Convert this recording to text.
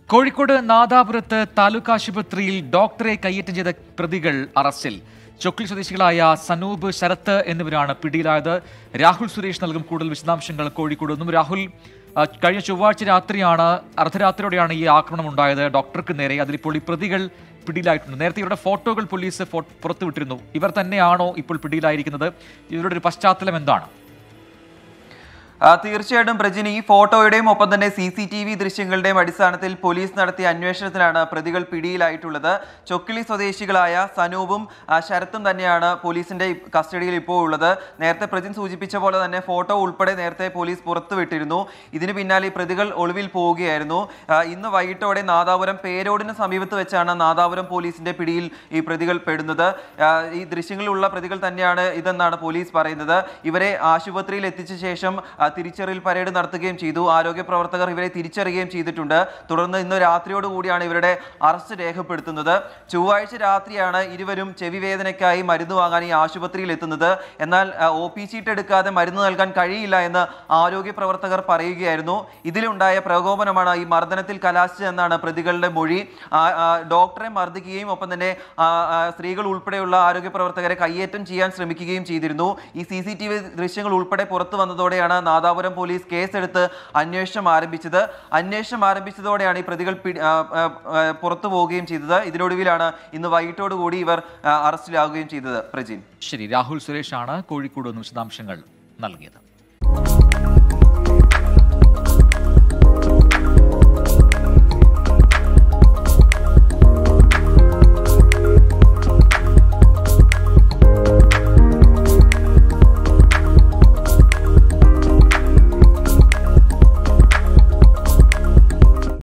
കോഴിക്കോട് നാദാപുരത്ത് താലൂക്ക് ആശുപത്രിയിൽ ഡോക്ടറെ കയ്യേറ്റം ചെയ്ത പ്രതികൾ അറസ്റ്റിൽ. ചൊക്ലി സ്വദേശികളായ സനൂപ്, ശരത്ത് എന്നിവരാണ് പിടിയിലായത്. രാഹുൽ സുരേഷ് നൽകും കൂടുതൽ വിശദാംശങ്ങൾ കോഴിക്കോട് നിന്നും. രാഹുൽ, കഴിഞ്ഞ ചൊവ്വാഴ്ച രാത്രിയാണ്, അർദ്ധരാത്രിയോടെയാണ് ഈ ആക്രമണം ഉണ്ടായത് ഡോക്ടർക്ക് നേരെ. അതിലിപ്പോൾ ഈ പ്രതികൾ പിടിയിലായിട്ടുണ്ട്. നേരത്തെ ഇവരുടെ ഫോട്ടോകൾ പോലീസ് പുറത്തുവിട്ടിരുന്നു. ഇവർ തന്നെയാണോ ഇപ്പോൾ പിടിയിലായിരിക്കുന്നത്? ഇവരുടെ ഒരു പശ്ചാത്തലം എന്താണ്? തീർച്ചയായിട്ടും പ്രജിനി, ഈ ഫോട്ടോയുടെയും ഒപ്പം തന്നെ CCTV ദൃശ്യങ്ങളുടെയും അടിസ്ഥാനത്തിൽ പോലീസ് നടത്തിയ അന്വേഷണത്തിലാണ് പ്രതികൾ പിടിയിലായിട്ടുള്ളത്. ചൊക്കിളി സ്വദേശികളായ സനൂപും ശരത്തും തന്നെയാണ് പോലീസിന്റെ കസ്റ്റഡിയിൽ ഇപ്പോൾ ഉള്ളത്. നേരത്തെ പ്രജിൻ സൂചിപ്പിച്ച പോലെ തന്നെ ഫോട്ടോ ഉൾപ്പെടെ നേരത്തെ പോലീസ് പുറത്തുവിട്ടിരുന്നു. ഇതിന് പിന്നാലെ ഈ പ്രതികൾ ഒളിവിൽ പോവുകയായിരുന്നു. ഇന്ന് വൈകിട്ടോടെ നാദാപുരം പേരോടിന് സമീപത്ത് വെച്ചാണ് നാദാപുരം പോലീസിന്റെ പിടിയിൽ ഈ പ്രതികൾ പെടുന്നത്. ഈ ദൃശ്യങ്ങളിലുള്ള പ്രതികൾ തന്നെയാണ് ഇതെന്നാണ് പോലീസ് പറയുന്നത്. ഇവരെ ആശുപത്രിയിൽ എത്തിച്ച ശേഷം തിരിച്ചറിയൽ പരേഡ് നടത്തുകയും ചെയ്തു. ആരോഗ്യ പ്രവർത്തകർ ഇവരെ തിരിച്ചറിയുകയും ചെയ്തിട്ടുണ്ട്. തുടർന്ന് ഇന്ന് രാത്രിയോടുകൂടിയാണ് ഇവരുടെ അറസ്റ്റ് രേഖപ്പെടുത്തുന്നത്. ചൊവ്വാഴ്ച രാത്രിയാണ് ഇരുവരും ചെവി വേദനയ്ക്കായി മരുന്ന് വാങ്ങാൻ ഈ ആശുപത്രിയിൽ എത്തുന്നത്. എന്നാൽ OP ചീട്ട് എടുക്കാതെ മരുന്ന് നൽകാൻ കഴിയില്ല എന്ന് ആരോഗ്യ പ്രവർത്തകർ പറയുകയായിരുന്നു. ഇതിലുണ്ടായ പ്രകോപനമാണ് ഈ മർദ്ദനത്തിൽ കലാശിച്ചതെന്നാണ് പ്രതികളുടെ മൊഴി. ഡോക്ടറെ മർദ്ദിക്കുകയും ഒപ്പം തന്നെ സ്ത്രീകൾ ഉൾപ്പെടെയുള്ള ആരോഗ്യ പ്രവർത്തകരെ കയ്യേറ്റം ചെയ്യാൻ ശ്രമിക്കുകയും ചെയ്തിരുന്നു. ഈ CCTV ദൃശ്യങ്ങൾ ഉൾപ്പെടെ പുറത്തു വന്നതോടെയാണ് നാദാപുരം പോലീസ് കേസെടുത്ത് അന്വേഷണം ആരംഭിച്ചതോടെയാണ് ഈ പ്രതികൾ പുറത്തു പോവുകയും ചെയ്തത്. ഇതിനൊടുവിലാണ് ഇന്ന് വൈകിട്ടോടുകൂടി ഇവർ അറസ്റ്റിലാവുകയും ചെയ്തത്. പ്രജിൻ, ശരി. രാഹുൽ സുരേഷാണ് കോഴിക്കോട് നിന്ന് വിശദാംശങ്ങൾ നൽകിയത്.